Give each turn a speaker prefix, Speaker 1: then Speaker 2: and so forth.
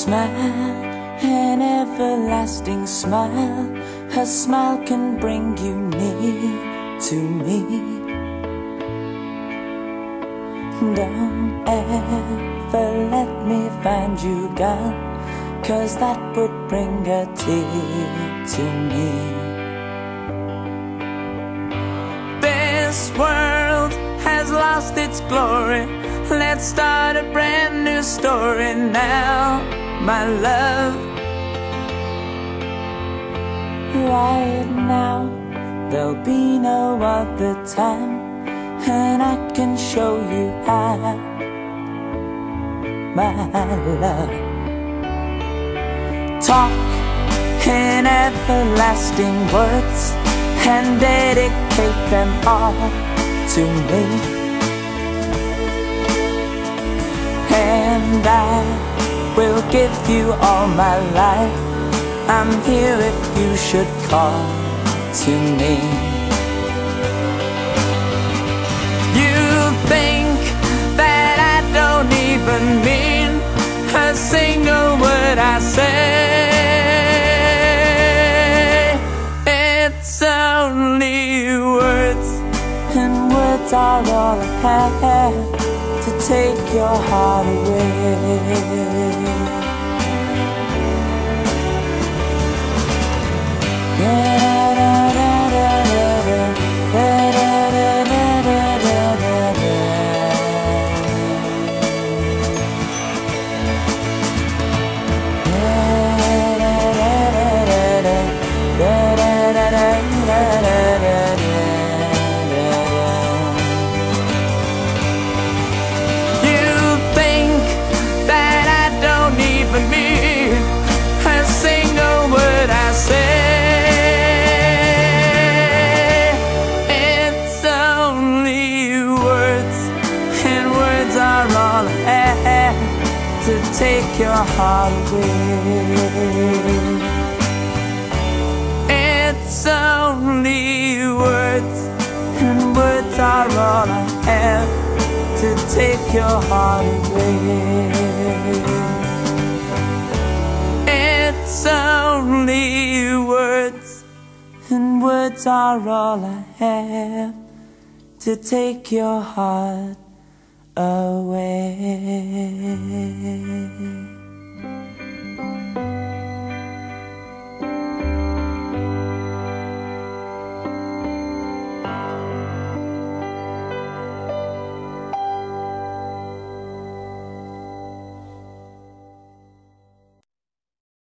Speaker 1: smile, an everlasting smile. Her smile can bring you near to me. Don't ever let me find you gone, 'cause that would bring a tear to me. This world has lost its glory. Let's start a brand new story now, my love. Right now, there'll be no other time, and I can show you how, my love. Talk in everlasting words and dedicate them all to me, and I will give you all my life. I'm here if you should call to me. You think that I don't even mean a single word I say. It's only words, and words are all I have to take your heart away. To take your heart away. It's only words, and words are all I have to take your heart away. It's only words, and words are all I have to take your heart away.